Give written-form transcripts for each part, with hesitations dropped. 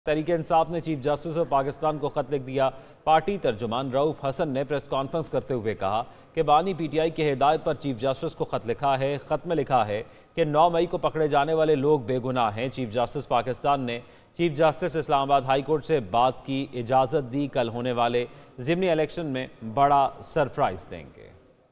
तहरीक इंसाफ ने chief justice of Pakistan को खत लिख दिया। पार्टी तर्जुमान रऊफ हसन ने प्रेस कॉन्फ्रेंस करते हुए कहा कि बानी पीटीआई की हिदायत पर चीफ जस्टिस को खत लिखा है। खत में लिखा है कि 9 मई को पकड़े जाने वाले लोग बेगुनाह हैं। चीफ जस्टिस पाकिस्तान ने chief justice Islamabad high court से बात की इजाज़त दी। कल होने वाले ज़िमनी इलेक्शन में बड़ा सरप्राइज देंगे।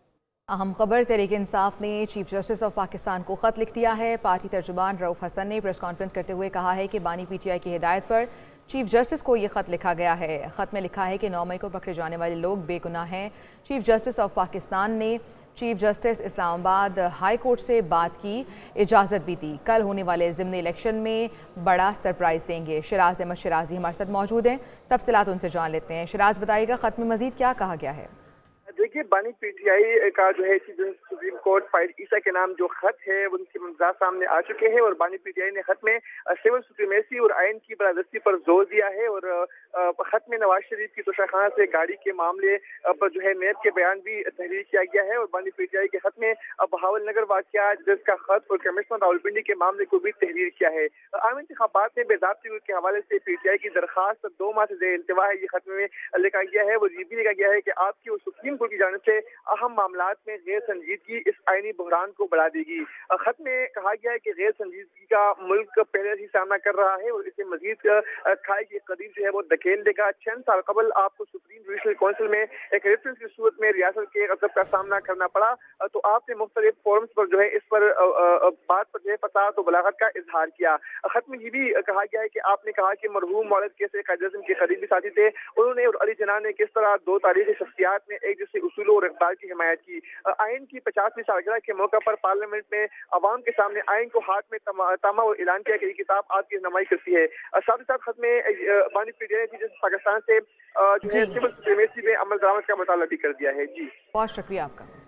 अहम खबर, तहरीक इंसाफ ने चीफ जस्टिस ऑफ पाकिस्तान को खत लिख दिया है। पार्टी तर्जुमान रऊफ हसन ने प्रेस कॉन्फ्रेंस करते हुए कहा है कि बानी पीटीआई की हिदायत पर चीफ जस्टिस को ये खत लिखा गया है। खत में लिखा है कि 9 मई को पकड़े जाने वाले लोग बेगुनाह हैं। चीफ जस्टिस ऑफ पाकिस्तान ने chief justice Islamabad high court से बात की इजाज़त भी दी। कल होने वाले ज़िमनी इलेक्शन में बड़ा सरप्राइज देंगे। शराज अहमद शराजी हमारे साथ मौजूद हैं, तफसीलात उनसे जान लेते हैं। शराज, बताइएगा खत में मजीद क्या कहा गया है? देखिए, बानी पीटीआई का जो है सुप्रीम कोर्ट फाइल ईसा के नाम जो खत है उनके ममज़ाद सामने आ चुके हैं और बानी पीटीआई ने खत में सिविल सुप्रीमेसी और आइन की बरादस्ती पर जोर दिया है और खत में नवाज शरीफ की तोशाखाना से गाड़ी के मामले पर जो है नेब के बयान भी तहरीर किया गया है और बानी पीटीआई के खत में बहावल नगर वाक़या जिसका खत और कमिश्नर रावलपिंडी के मामले को भी तहरीर किया है। आम इंतखाबात में बेज़ाब्ती के हवाले से पीटीआई की दरखास्त 2 माह से ज़ेर इल्तिवा है, ये खत में लिखा गया है। वो ये भी लिखा गया है कि आपकी और सुप्रीम कोर्ट की जानिब से अहम मामलात में गैर संजीदगी इस आईनी बहरान को बढ़ा देगी। खत में कहा गया है कि गैर संजीदगी का मुल्क पहले ही सामना कर रहा है और इसे मजीद खाई के करीब जो है वो धकेल देगा। 6 साल कबल आपको सुप्रीम जुडिशल काउंसिल में एक रेफरेंस की सूरत में रियासत के गज़ब का सामना करना पड़ा, तो आपने मुख्तलिफ फोरम्स पर जो है इस पर बात पर जो है फसाद और बलागत का इजहार किया। खत में ये भी कहा गया है कि आपने कहा कि मरहूम वालिद कैसे कायद-ए-आज़म के करीबी साथी थे, उन्होंने और अली जना ने किस तरह 2 तारीखी शख्सियात ने एक जैसे उसूलों और इक़दार की हिमायत की। आइन की 50वीं सालगिरह के मौके पर पार्लियामेंट में अवाम के सामने आइन को हाथ में तामा और ऐलान किया कि ये किताब आपकी रहनुमाई करती है। साथ ही साथ खत में बानी पीटीआई ने पाकिस्तान से जो है सिविल सुप्रीमेसी में अमल दरामद का मुतालबा भी कर दिया है। जी, बहुत शुक्रिया आपका।